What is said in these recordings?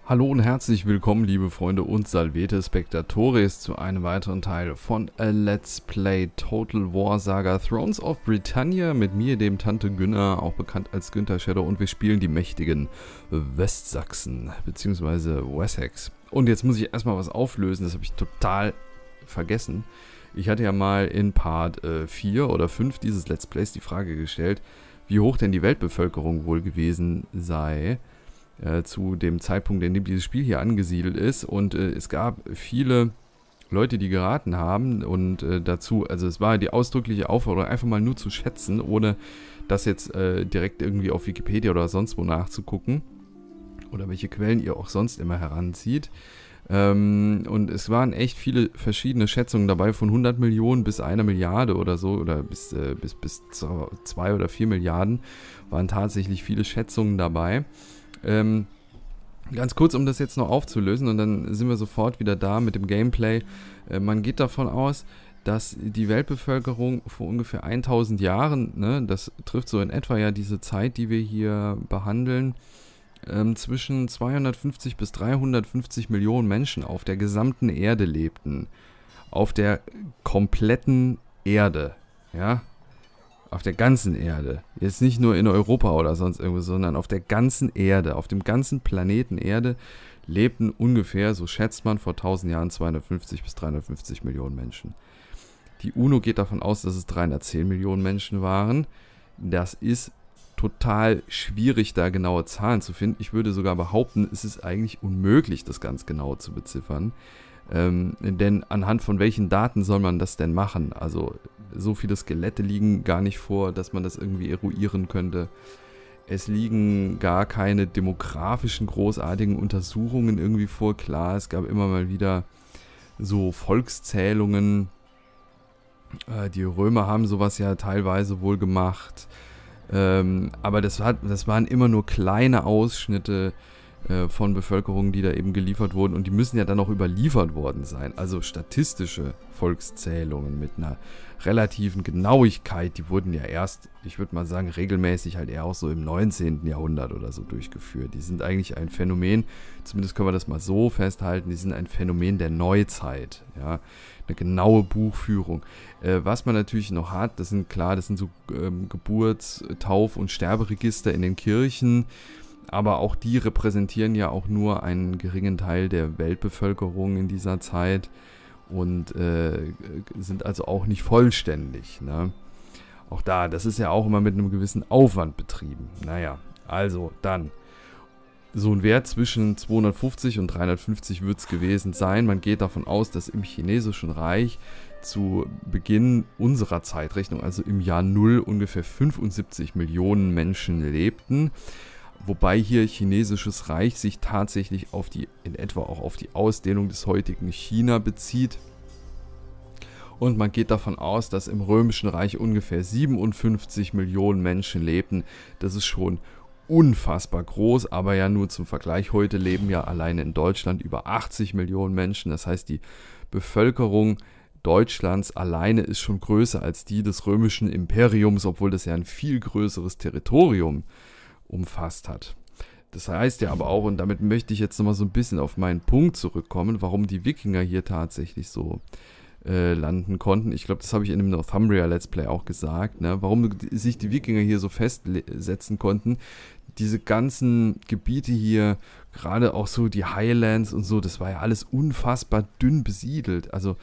Hallo und herzlich willkommen, liebe Freunde und Salvete Spectatores, zu einem weiteren Teil von A Let's Play Total War Saga Thrones of Britannia mit mir, dem Tante Günner, auch bekannt als Günther Shadow, und wir spielen die mächtigen Westsachsen bzw. Wessex. Und jetzt muss ich erstmal was auflösen, das habe ich total vergessen. Ich hatte ja mal in Part 4 oder 5 dieses Let's Plays die Frage gestellt, wie hoch denn die Weltbevölkerung wohl gewesen sei, zu dem Zeitpunkt, in dem dieses Spiel hier angesiedelt ist, und es gab viele Leute, die geraten haben und dazu, also es war die ausdrückliche Aufforderung, einfach mal nur zu schätzen, ohne das jetzt direkt irgendwie auf Wikipedia oder sonst wo nachzugucken oder welche Quellen ihr auch sonst immer heranzieht. Und es waren echt viele verschiedene Schätzungen dabei, von 100 Millionen bis 1 Milliarde oder so, oder bis 2 oder 4 Milliarden waren tatsächlich viele Schätzungen dabei. Ganz kurz, um das jetzt noch aufzulösen, und dann sind wir sofort wieder da mit dem Gameplay. Man geht davon aus, dass die Weltbevölkerung vor ungefähr 1000 Jahren, ne, das trifft so in etwa ja diese Zeit, die wir hier behandeln, zwischen 250 bis 350 Millionen Menschen auf der gesamten Erde lebten. Auf der kompletten Erde, ja. Auf der ganzen Erde. Jetzt nicht nur in Europa oder sonst irgendwo, sondern auf der ganzen Erde, auf dem ganzen Planeten Erde lebten ungefähr, so schätzt man, vor 1000 Jahren 250 bis 350 Millionen Menschen. Die UNO geht davon aus, dass es 310 Millionen Menschen waren. Das ist total schwierig, da genaue Zahlen zu finden. Ich würde sogar behaupten, es ist eigentlich unmöglich, das ganz genau zu beziffern. Denn anhand von welchen Daten soll man das denn machen? Also so viele Skelette liegen gar nicht vor, dass man das irgendwie eruieren könnte. Es liegen gar keine demografischen großartigen Untersuchungen irgendwie vor. Klar, es gab immer mal wieder so Volkszählungen. Die Römer haben sowas ja teilweise wohl gemacht. Aber das waren immer nur kleine Ausschnitte von Bevölkerung, die da eben geliefert wurden, und die müssen ja dann auch überliefert worden sein. Also statistische Volkszählungen mit einer relativen Genauigkeit, die wurden ja erst, ich würde mal sagen, regelmäßig halt eher auch so im 19. Jahrhundert oder so durchgeführt. Die sind eigentlich ein Phänomen, zumindest können wir das mal so festhalten, die sind ein Phänomen der Neuzeit, ja. Eine genaue Buchführung. Was man natürlich noch hat, das sind so Geburts-, Tauf- und Sterberegister in den Kirchen, aber auch die repräsentieren ja auch nur einen geringen Teil der Weltbevölkerung in dieser Zeit und sind also auch nicht vollständig, ne? Auch da, das ist ja auch immer mit einem gewissen Aufwand betrieben. Naja, also dann. So ein Wert zwischen 250 und 350 wird es gewesen sein. Man geht davon aus, dass im Chinesischen Reich zu Beginn unserer Zeitrechnung, also im Jahr 0, ungefähr 75 Millionen Menschen lebten. Wobei hier Chinesisches Reich sich tatsächlich in etwa auch auf die Ausdehnung des heutigen China bezieht. Und man geht davon aus, dass im Römischen Reich ungefähr 57 Millionen Menschen lebten. Das ist schon unfassbar groß, aber ja nur zum Vergleich. Heute leben ja alleine in Deutschland über 80 Millionen Menschen. Das heißt, die Bevölkerung Deutschlands alleine ist schon größer als die des römischen Imperiums, obwohl das ja ein viel größeres Territorium umfasst hat. Das heißt ja aber auch, und damit möchte ich jetzt nochmal so ein bisschen auf meinen Punkt zurückkommen, warum die Wikinger hier tatsächlich so landen konnten. Ich glaube, das habe ich in dem Northumbria Let's Play auch gesagt, ne? Warum sich die Wikinger hier so festsetzen konnten. Diese ganzen Gebiete hier, gerade auch so die Highlands und so, das war ja alles unfassbar dünn besiedelt. Also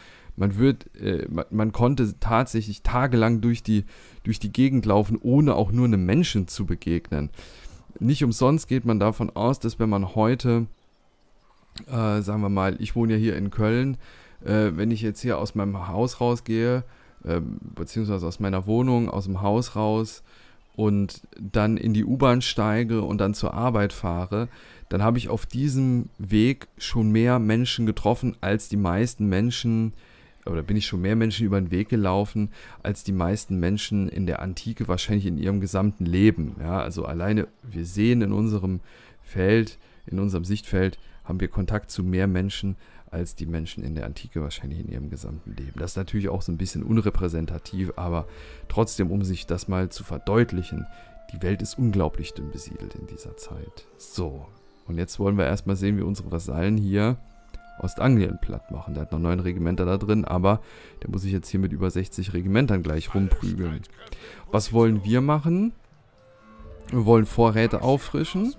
man konnte tatsächlich tagelang durch die Gegend laufen, ohne auch nur einem Menschen zu begegnen. Nicht umsonst geht man davon aus, dass wenn man heute, sagen wir mal, ich wohne ja hier in Köln, wenn ich jetzt hier aus meinem Haus rausgehe, beziehungsweise aus meiner Wohnung, aus dem Haus raus und dann in die U-Bahn steige und dann zur Arbeit fahre, dann habe ich auf diesem Weg schon mehr Menschen getroffen als die meisten Menschen, oder bin ich schon mehr Menschen über den Weg gelaufen, als die meisten Menschen in der Antike wahrscheinlich in ihrem gesamten Leben. Ja, also alleine, wir sehen in unserem Feld, in unserem Sichtfeld, haben wir Kontakt zu mehr Menschen als die Menschen in der Antike wahrscheinlich in ihrem gesamten Leben. Das ist natürlich auch so ein bisschen unrepräsentativ, aber trotzdem, um sich das mal zu verdeutlichen, die Welt ist unglaublich dünn besiedelt in dieser Zeit. So, Und jetzt wollen wir erstmal sehen, wie unsere Vasallen hier Ostanglien platt machen. Der hat noch 9 Regimenter da drin, aber der muss sich jetzt hier mit über 60 Regimentern gleich rumprügeln. Was wollen wir machen? Wir wollen Vorräte auffrischen.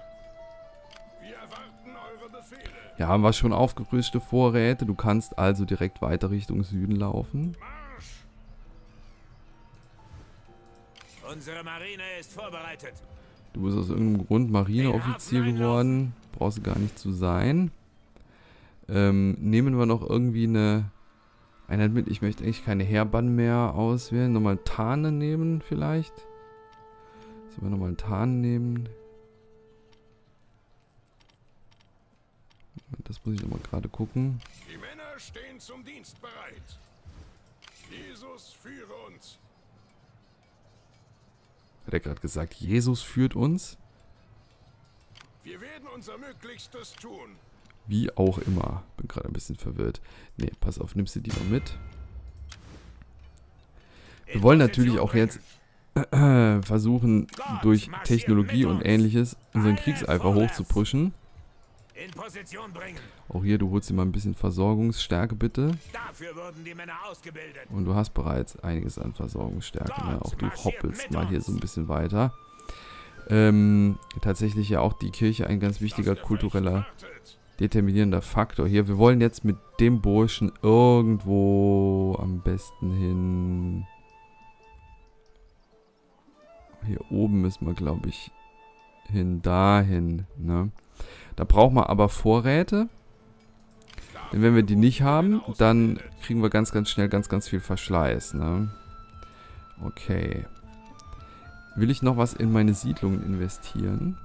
Ja, haben wir schon aufgerüstete Vorräte. Du kannst also direkt weiter Richtung Süden laufen. Unsere Marine ist vorbereitet. Du bist aus irgendeinem Grund Marineoffizier geworden. Brauchst du gar nicht zu sein. Nehmen wir noch irgendwie eine Einheit mit. Ich möchte eigentlich keine Heerbann mehr auswählen. Nochmal Tarne nehmen vielleicht. Sollen wir nochmal einen Tarn nehmen? Das muss ich nochmal gerade gucken. Die Männer stehen zum Dienst bereit. Jesus führe uns. Hat er gerade gesagt, Jesus führt uns? Wir werden unser Möglichstes tun. Wie auch immer. Bin gerade ein bisschen verwirrt. Ne, pass auf, nimmst du die noch mit? Wir wollen natürlich auch jetzt versuchen, durch Technologie und Ähnliches unseren Kriegseifer hochzupushen. In Position bringen. Auch hier, du holst dir mal ein bisschen Versorgungsstärke, bitte. Dafür wurden die Männer ausgebildet. Und du hast bereits einiges an Versorgungsstärke. Ne? Auch du hoppelst mal hier so ein bisschen weiter. Tatsächlich ja auch die Kirche ein ganz wichtiger kultureller, determinierender Faktor hier. Wir wollen jetzt mit dem Burschen irgendwo am besten hin. Hier oben müssen wir, glaube ich, dahin. Ne? Da brauchen wir aber Vorräte. Denn wenn wir die nicht haben, dann kriegen wir ganz, ganz schnell ganz, ganz viel Verschleiß. Ne? Okay. Will ich noch was in meine Siedlungen investieren?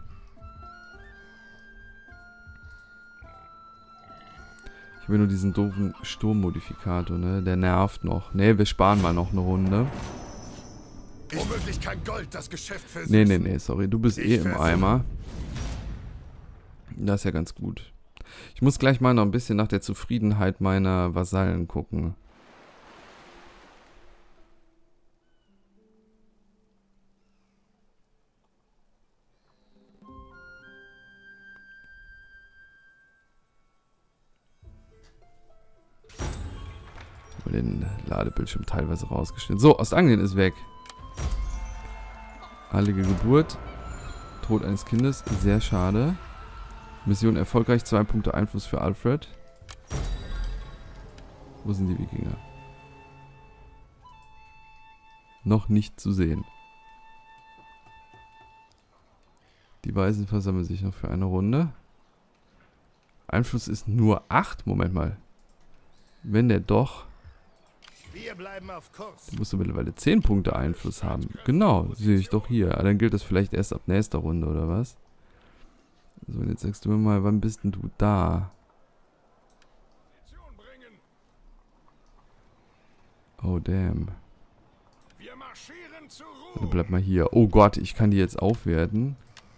Ich will nur diesen doofen Sturmmodifikator, ne? Der nervt noch. Ne, wir sparen mal noch eine Runde. Womöglich kein Gold, das Geschäft für Nee, sorry. Du bist eh im Eimer. Das ist ja ganz gut. Ich muss gleich mal noch ein bisschen nach der Zufriedenheit meiner Vasallen gucken. Den Ladebildschirm teilweise rausgeschnitten. So, Ostanglien ist weg. Heilige Geburt. Tod eines Kindes. Sehr schade. Mission erfolgreich. 2 Punkte Einfluss für Alfred. Wo sind die Wikinger? Noch nicht zu sehen. Die Weisen versammeln sich noch für eine Runde. Einfluss ist nur 8. Moment mal. Wenn der doch... Wir bleiben auf Kurs. Du musst mittlerweile 10 Punkte Einfluss haben. Genau, sehe ich doch hier. Dann gilt das vielleicht erst ab nächster Runde, oder was? So, und jetzt sagst du mir mal, wann bist denn du da? Oh, damn. Wir marschieren zur Du Ruhe. bleib mal hier. Oh Gott, ich kann die jetzt aufwerten.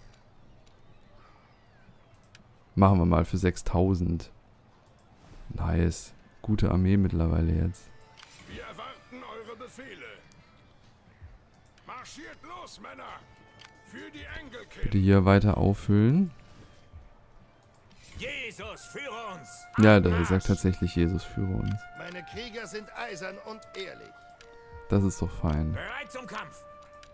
Machen wir mal für 6000. Nice. Gute Armee mittlerweile jetzt. Wir erwarten eure Befehle. Marschiert los, Männer. Für die Engelkind. Bitte hier weiter auffüllen. Jesus, führe uns. Ja, der sagt tatsächlich, Jesus führe uns. Meine Krieger sind eisern und ehrlich. Das ist doch fein. Bereit zum Kampf.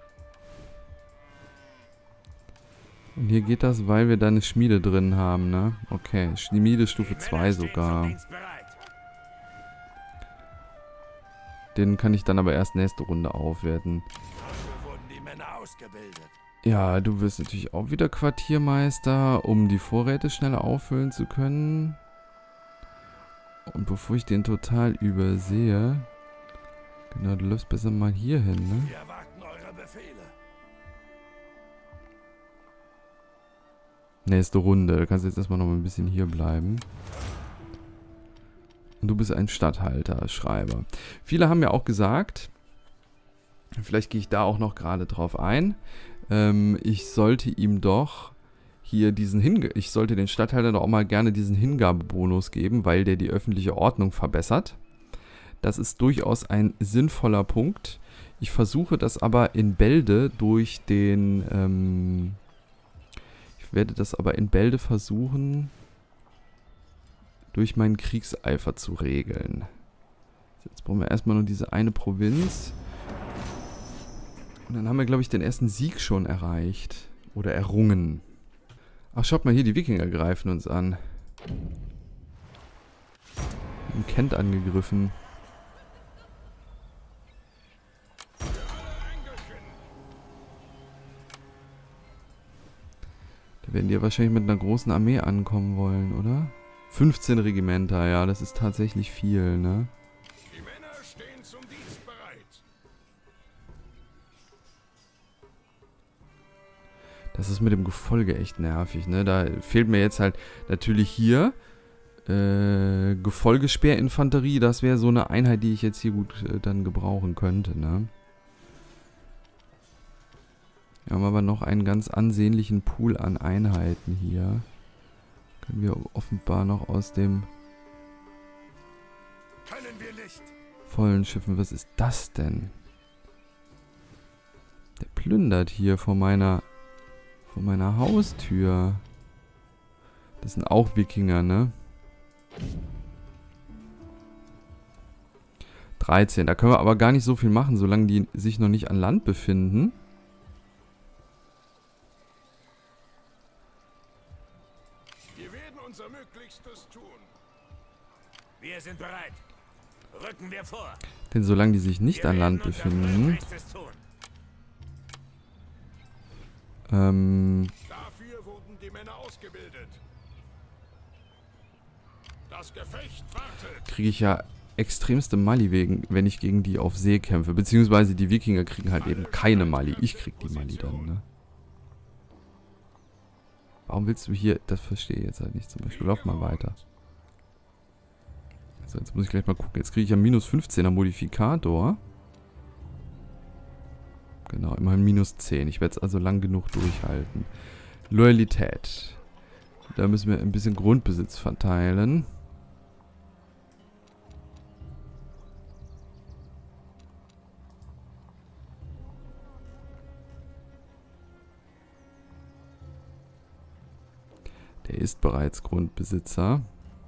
Und hier geht das, weil wir da eine Schmiede drin haben, ne? Okay, Schmiede Stufe 2 sogar. Den kann ich dann aber erst nächste Runde aufwerten. Dafür wurden die Männer ausgebildet. Ja, du wirst natürlich auch wieder Quartiermeister, um die Vorräte schneller auffüllen zu können. Und bevor ich den total übersehe... Genau, du läufst besser mal hier hin, ne? Wir erwarten eure Befehle. Nächste Runde. Da kannst du jetzt erstmal noch mal ein bisschen hier bleiben. Und du bist ein Statthalter, Schreiber. Viele haben ja auch gesagt, vielleicht gehe ich da auch noch gerade drauf ein, ich sollte ihm doch hier ich sollte den Statthalter doch auch mal gerne diesen Hingabebonus geben, weil der die öffentliche Ordnung verbessert. Das ist durchaus ein sinnvoller Punkt. Ich versuche das aber in Bälde durch den, Ich werde das aber in Bälde versuchen, durch meinen Kriegseifer zu regeln. Jetzt brauchen wir erstmal nur diese eine Provinz. Und dann haben wir, glaube ich, den ersten Sieg schon erreicht. Oder errungen. Ach, schaut mal hier, die Wikinger greifen uns an. In Kent angegriffen. Da werden die ja wahrscheinlich mit einer großen Armee ankommen wollen, oder? 15 Regimenter, ja, das ist tatsächlich viel, ne? Die Männer stehen zum Dienst bereit. Das ist mit dem Gefolge echt nervig, ne? Da fehlt mir jetzt halt natürlich hier Gefolgespeerinfanterie. Das wäre so eine Einheit, die ich jetzt hier gut dann gebrauchen könnte, ne? Wir haben aber noch einen ganz ansehnlichen Pool an Einheiten hier. Können wir offenbar noch aus dem vollen Schiffen... Was ist das denn? Der plündert hier vor meiner Haustür. Das sind auch Wikinger, ne? 13. Da können wir aber gar nicht so viel machen, solange die sich noch nicht an Land befinden. Wir werden unser Möglichstes tun. Wir sind bereit. Rücken wir vor. Denn solange die sich nicht Wir an Land werden unser befinden... Möglichstes tun. Dafür wurden die Männer ausgebildet. Das Gefecht wartet. kriege ich ja extremste Mali wenn ich gegen die auf See kämpfe. Beziehungsweise die Wikinger kriegen halt eben keine Mali. Ich krieg die Mali dann, ne? Warum willst du hier... Das verstehe ich jetzt halt nicht zum Beispiel. Lauf mal weiter. So, jetzt muss ich gleich mal gucken. Jetzt kriege ich ja minus 15er Modifikator. Genau, immerhin minus 10. Ich werde es also lang genug durchhalten. Loyalität. Da müssen wir ein bisschen Grundbesitz verteilen. Der ist bereits Grundbesitzer.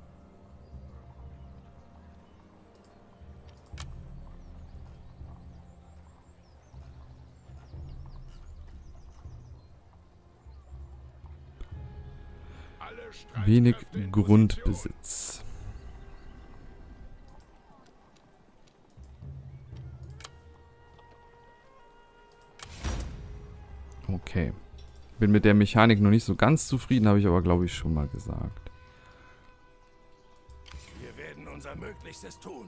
Wenig Grundbesitz. Okay. Bin mit der Mechanik noch nicht so ganz zufrieden, habe ich aber, glaube ich, schon mal gesagt. Wir werden unser Möglichstes tun.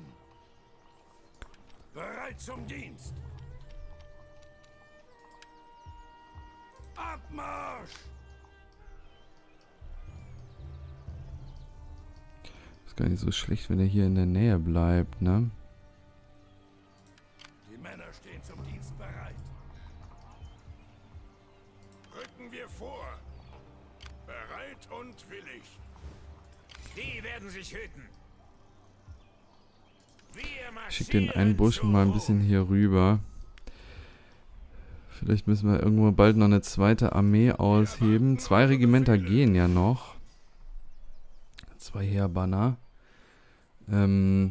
Bereit zum Dienst. Abmarsch! Ist gar nicht so schlecht, wenn er hier in der Nähe bleibt, ne? Die Männer stehen zum Dienst bereit. Rücken wir vor. Bereit und willig. Die werden sich hüten. Ich schicke den einen Burschen mal ein bisschen hier rüber. Vielleicht müssen wir irgendwo bald noch eine zweite Armee ausheben. 2 Regimenter gehen ja noch. 2 Heerbanner. Da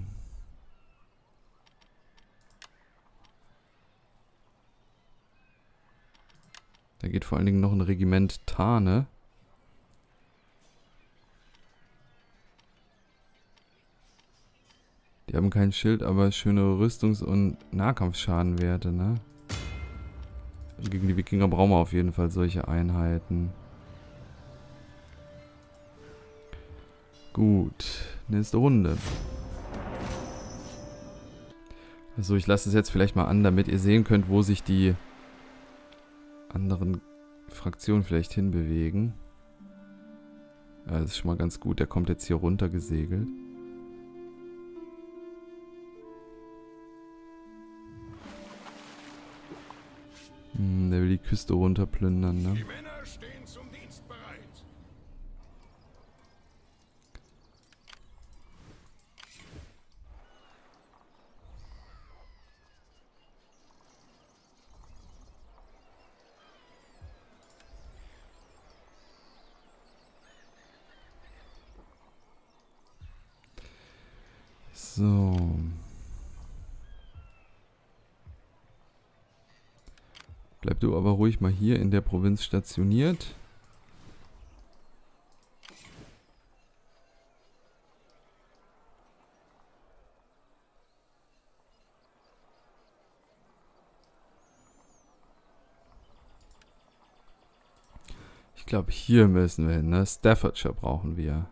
geht vor allen Dingen noch ein Regiment Tane. Die haben kein Schild, aber schöne Rüstungs- und Nahkampfschadenwerte, ne? Gegen die Wikinger brauchen wir auf jeden Fall solche Einheiten. Gut, nächste Runde. Also ich lasse es jetzt vielleicht mal an, damit ihr sehen könnt, wo sich die anderen Fraktionen vielleicht hinbewegen. Ja, das ist schon mal ganz gut. Der kommt jetzt hier runter gesegelt. Der will die Küste runterplündern, ne? Die Männer stehen zum Dienst bereit. So. Bleib du aber ruhig mal hier in der Provinz stationiert. Ich glaube, hier müssen wir hin, ne? Staffordshire brauchen wir.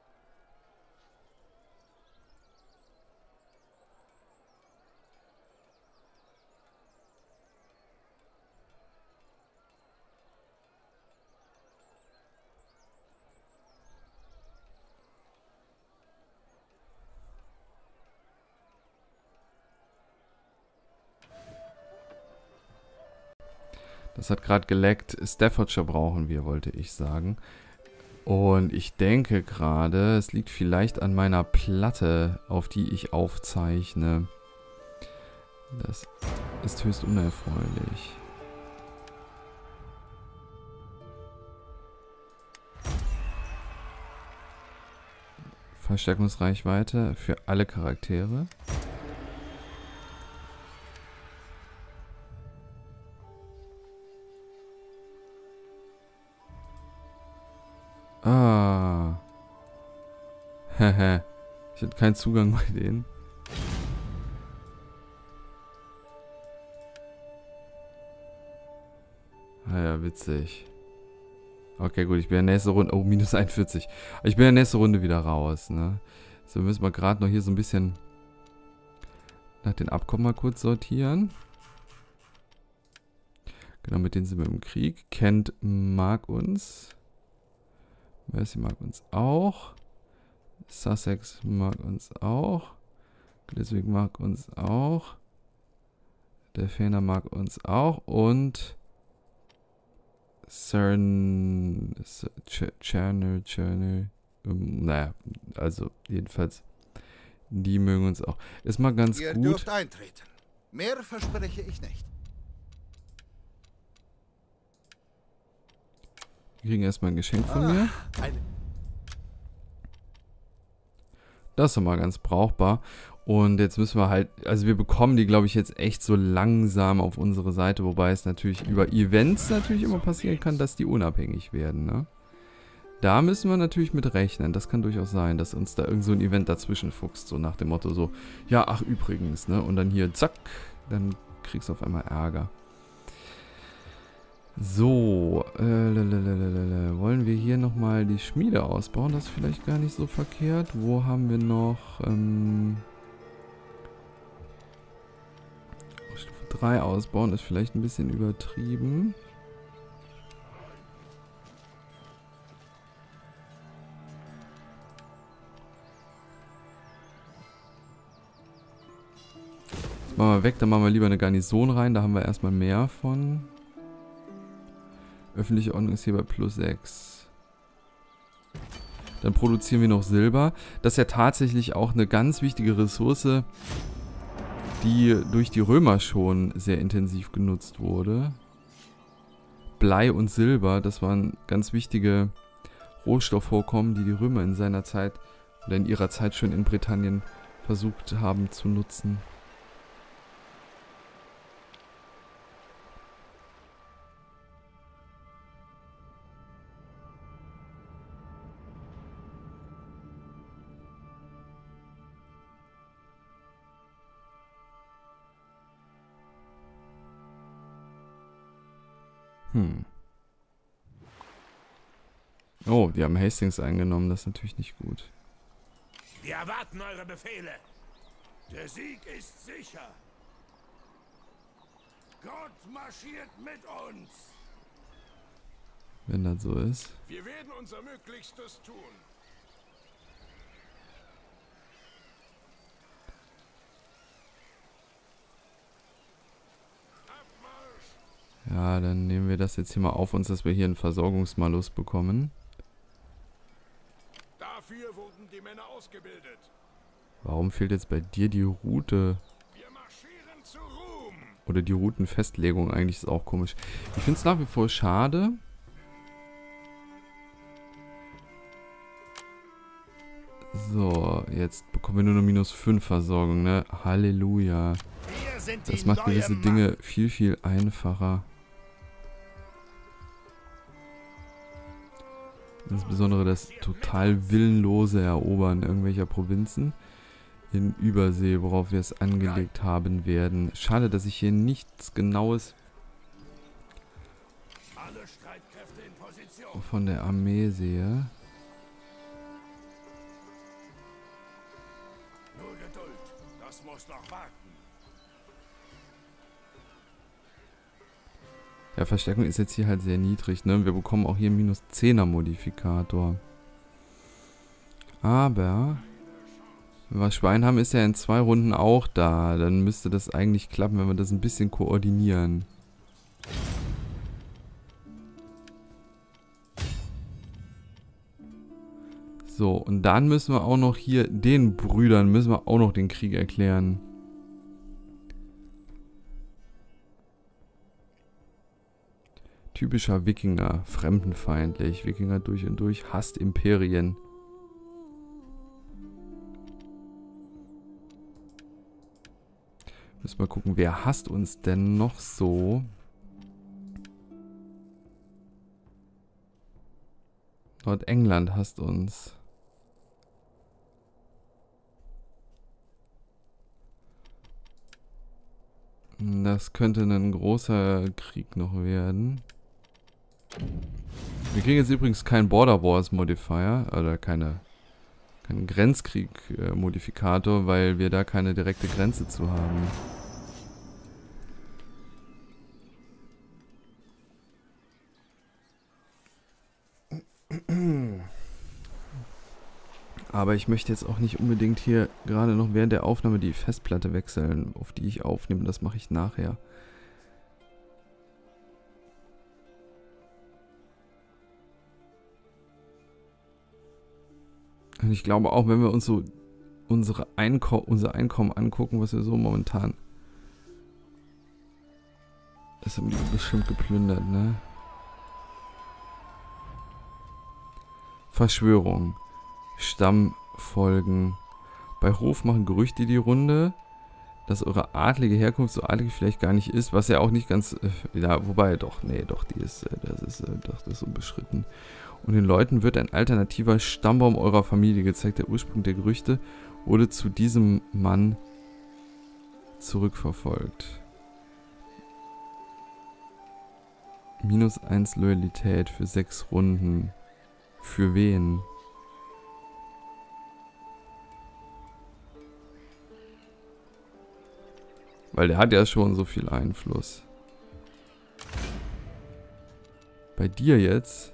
Das hat gerade geleckt. Staffordshire brauchen wir, wollte ich sagen. Und ich denke gerade, es liegt vielleicht an meiner Platte, auf die ich aufzeichne. Das ist höchst unerfreulich. Verstärkungsreichweite für alle Charaktere. Ah. Hehe. Ich hatte keinen Zugang bei denen. Ah ja, witzig. Okay, gut, ich bin in der nächsten Runde... Oh, minus 41. Ich bin in der nächsten Runde wieder raus, ne? So, müssen wir gerade noch hier so ein bisschen nach den Abkommen mal kurz sortieren. Genau, mit denen sind wir im Krieg. Kent mag uns. Mercy mag uns auch. Sussex mag uns auch. Gleswig mag uns auch. Der Fener mag uns auch. Und naja, also jedenfalls, die mögen uns auch. Ist mal ganz Ihr gut. dürft eintreten. Mehr verspreche ich nicht. Die kriegen erstmal ein Geschenk von mir. Eine Das ist doch mal ganz brauchbar. Und jetzt müssen wir halt, also wir bekommen die, glaube ich, jetzt echt so langsam auf unsere Seite, wobei es natürlich über Events natürlich immer passieren kann, dass die unabhängig werden, ne? Da müssen wir natürlich mit rechnen. Das kann durchaus sein, dass uns da irgend so ein Event dazwischen fuchst, so nach dem Motto so, ja, ach übrigens, ne? Und dann hier, zack, dann kriegst du auf einmal Ärger. So, wollen wir hier nochmal die Schmiede ausbauen? Das ist vielleicht gar nicht so verkehrt. Wo haben wir noch, Stufe 3 ausbauen ist vielleicht ein bisschen übertrieben. Das machen wir weg, dann machen wir lieber eine Garnison rein, da haben wir erstmal mehr von. Öffentliche Ordnung ist hier bei plus 6. Dann produzieren wir noch Silber. Das ist ja tatsächlich auch eine ganz wichtige Ressource, die durch die Römer schon sehr intensiv genutzt wurde. Blei und Silber, das waren ganz wichtige Rohstoffvorkommen, die die Römer in seiner Zeit oder in ihrer Zeit schon in Britannien versucht haben zu nutzen. Oh, die haben Hastings eingenommen, das ist natürlich nicht gut. Wir erwarten eure Befehle. Der Sieg ist sicher. Gott marschiert mit uns. Wenn das so ist. Wir werden unser Möglichstes tun. Abmarsch! Ja, dann nehmen wir das jetzt hier mal auf uns, dass wir hier einen Versorgungsmalus bekommen. Dafür wurden die Männer ausgebildet. Warum fehlt jetzt bei dir die Route? Wir marschieren zu Ruhm. Oder die Routenfestlegung, eigentlich ist auch komisch. Ich finde es nach wie vor So, jetzt bekommen wir nur noch -5 Versorgung, ne? Halleluja. Wir sind Das die macht neue gewisse Macht. Dinge viel, viel einfacher. Insbesondere das total willenlose Erobern irgendwelcher Provinzen in Übersee, worauf wir es angelegt haben werden. Schade, dass ich hier nichts Genaues Alle Streitkräfte in Position. von der Armee sehe. Nur Geduld. Das muss noch warten. Ja, Verstärkung ist jetzt hier halt sehr niedrig, ne? Wir bekommen auch hier einen -10er Modifikator. Aber was Schwein haben, ist ja in 2 Runden auch da. Dann müsste das eigentlich klappen, wenn wir das ein bisschen koordinieren. So, und dann müssen wir auch noch hier den Brüdern, müssen wir auch noch den Krieg erklären. Typischer Wikinger, fremdenfeindlich. Wikinger durch und durch, hasst Imperien. Müssen wir gucken, wer hasst uns denn noch so? Nordengland hasst uns. Das könnte ein großer Krieg noch werden. Wir kriegen jetzt übrigens keinen Border Wars Modifier, oder keinen Grenzkrieg Modifikator, weil wir da keine direkte Grenze zu haben. Aber ich möchte jetzt auch nicht unbedingt hier gerade noch während der Aufnahme die Festplatte wechseln, auf die ich aufnehme. Das mache ich nachher. Und ich glaube auch, wenn wir uns so unser Einkommen angucken, was wir so momentan... Das haben die bestimmt geplündert, ne? Verschwörung. Stammfolgen. Bei Hof machen Gerüchte die Runde, dass eure adlige Herkunft so adlig vielleicht gar nicht ist, was ja auch nicht ganz... ja, wobei, doch, nee, doch, das ist unbeschritten. Und den Leuten wird ein alternativer Stammbaum eurer Familie gezeigt. Der Ursprung der Gerüchte wurde zu diesem Mann zurückverfolgt. -1 Loyalität für 6 Runden. Für wen? Weil der hat ja schon so viel Einfluss. Bei dir jetzt?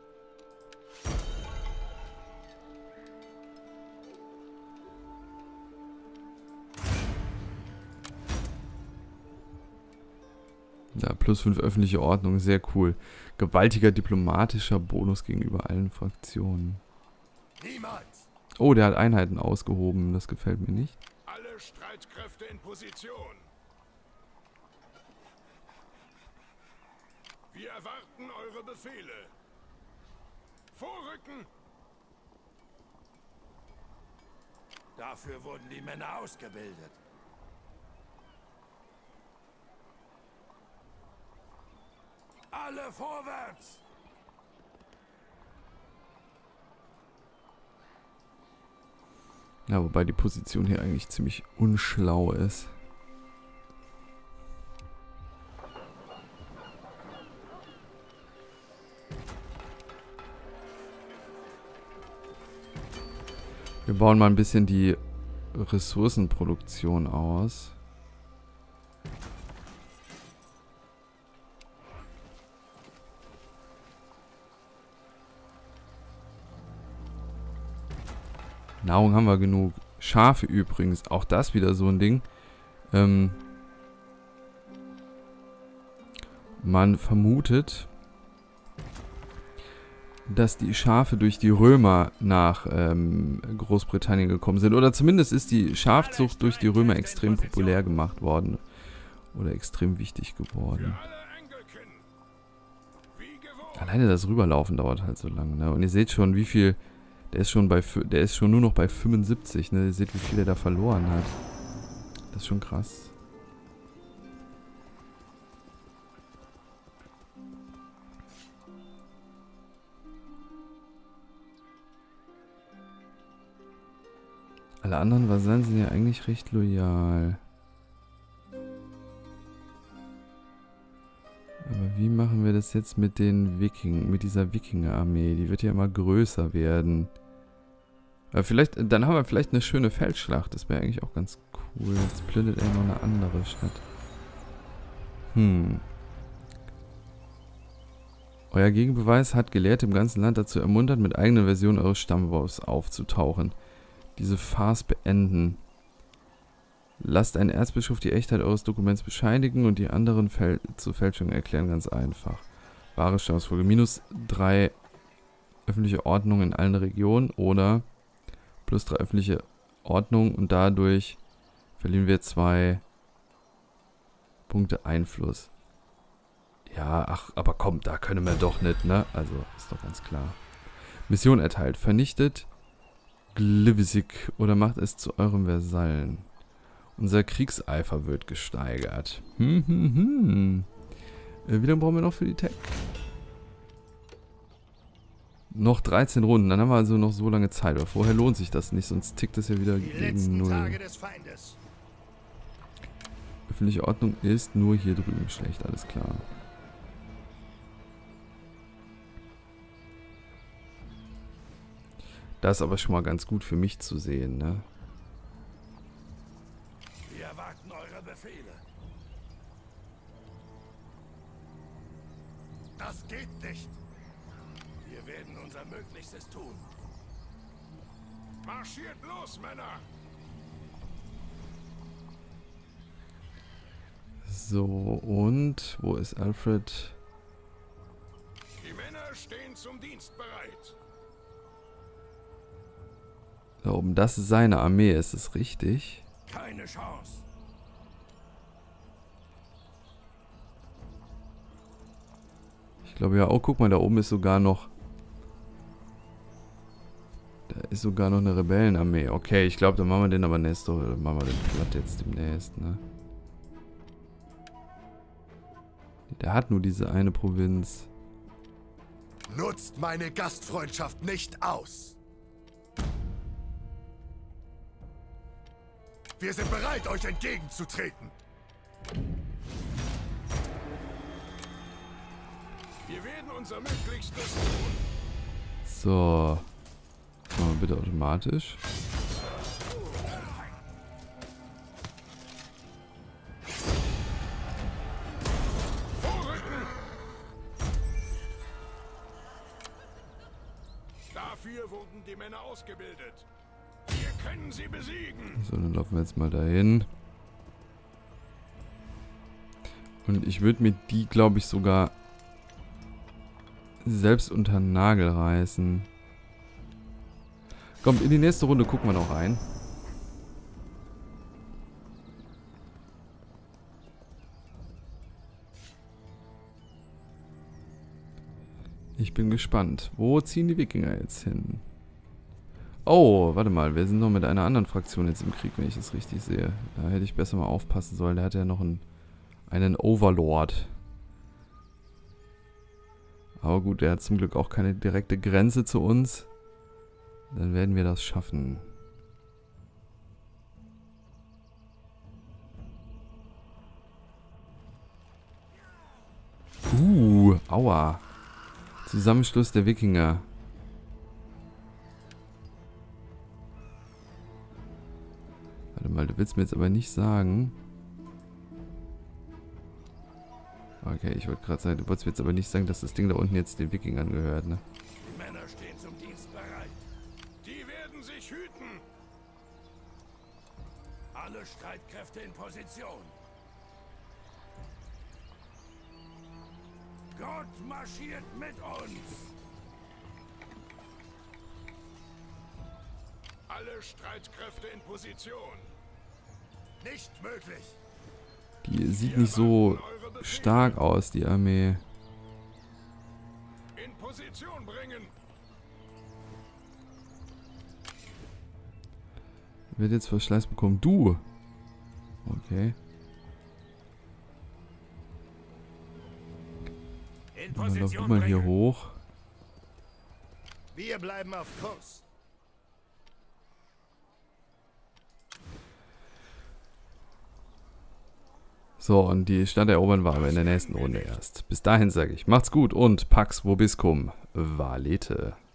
Ja, +5 öffentliche Ordnung, sehr cool. Gewaltiger diplomatischer Bonus gegenüber allen Fraktionen. Niemals. Oh, der hat Einheiten ausgehoben, das gefällt mir nicht. Alle Streitkräfte in Position. Wir erwarten eure Befehle. Vorrücken! Dafür wurden die Männer ausgebildet. Alle vorwärts! Ja, wobei die Position hier eigentlich ziemlich unschlau ist. Wir bauen mal ein bisschen die Ressourcenproduktion aus. Nahrung haben wir genug. Schafe übrigens, auch das wieder so ein Ding. Man vermutet, dass die Schafe durch die Römer nach Großbritannien gekommen sind. Oder zumindest ist die Schafzucht durch die Römer extrem populär gemacht worden. Oder extrem wichtig geworden. Alle Engelken. Wie gewohnt. Alleine das Rüberlaufen dauert halt so lange. Ne? Und ihr seht schon, wie viel Der ist schon nur noch bei 75, ne? Ihr seht, wie viel er da verloren hat. Das ist schon krass. Alle anderen Vasallen sind ja eigentlich recht loyal. Aber wie machen wir das jetzt mit den mit dieser Wikinger-Armee? Die wird ja immer größer werden. Aber dann haben wir vielleicht eine schöne Feldschlacht. Das wäre eigentlich auch ganz cool. Jetzt plündert er noch eine andere Stadt. Euer Gegenbeweis hat Gelehrte im ganzen Land dazu ermuntert, mit eigenen Versionen eures Stammbaums aufzutauchen. Diese Farce beenden. Lasst einen Erzbischof die Echtheit eures Dokuments bescheinigen und die anderen zur Fälschung erklären, ganz einfach. Wahre Stammesfolge. -3 öffentliche Ordnung in allen Regionen oder +3 öffentliche Ordnung und dadurch verlieren wir 2 Punkte Einfluss. Ja, ach, aber komm, da können wir doch nicht, ne? Also, ist doch ganz klar. Mission erteilt. Vernichtet Glivisic oder macht es zu eurem Vasallen. Unser Kriegseifer wird gesteigert. Wie lange brauchen wir noch für die Tech? Noch 13 Runden, dann haben wir also noch so lange Zeit. Aber vorher lohnt sich das nicht, sonst tickt es ja wieder gegen 0. Öffentliche Ordnung ist nur hier drüben schlecht, alles klar. Das ist aber schon mal ganz gut für mich zu sehen, ne? Wir erwarten eure Befehle. Das geht nicht. Wir werden unser Möglichstes tun. Marschiert los, Männer! So, und wo ist Alfred? Die Männer stehen zum Dienst bereit. Da oben, das ist seine Armee, ist es richtig? Keine Chance. Ich glaube ja, oh, guck mal, da oben ist sogar noch... Da ist sogar noch eine Rebellenarmee. Okay, ich glaube, dann machen wir den aber Nestor, oder machen wir den platt jetzt demnächst, ne? Der hat nur diese eine Provinz. Nutzt meine Gastfreundschaft nicht aus. Wir sind bereit, euch entgegenzutreten. Wir werden unser Möglichstes tun. So. Machen wir bitte automatisch. Vorrücken! Dafür wurden die Männer ausgebildet. Wir können sie besiegen. So, dann laufen wir jetzt mal dahin. Und ich würde mir die, glaube ich, sogar selbst unter den Nagel reißen. Komm, in die nächste Runde gucken wir noch rein. Ich bin gespannt. Wo ziehen die Wikinger jetzt hin? Oh, warte mal. Wir sind noch mit einer anderen Fraktion jetzt im Krieg, wenn ich das richtig sehe. Da hätte ich besser mal aufpassen sollen. Der hat ja noch einen Overlord. Aber gut, der hat zum Glück auch keine direkte Grenze zu uns. Dann werden wir das schaffen. Aua. Zusammenschluss der Wikinger. Warte mal, du willst mir jetzt aber nicht sagen... Okay, ich wollte gerade sagen, du wolltest mir jetzt aber nicht sagen, dass das Ding da unten jetzt den Wikingern gehört, ne? Die Männer stehen zum Dienst bereit. Die werden sich hüten. Alle Streitkräfte in Position. Gott marschiert mit uns. Alle Streitkräfte in Position. Nicht möglich. Die sieht nicht so stark aus, die Armee. In Position bringen. Wird jetzt Verschleiß bekommen. Du! Okay. In Dann lauf du Position mal hier bringen. hoch. Wir bleiben auf Kurs. So, und die Stadt erobern wir aber in der nächsten Runde erst. Bis dahin sage ich, macht's gut und Pax Vobiscum Valete.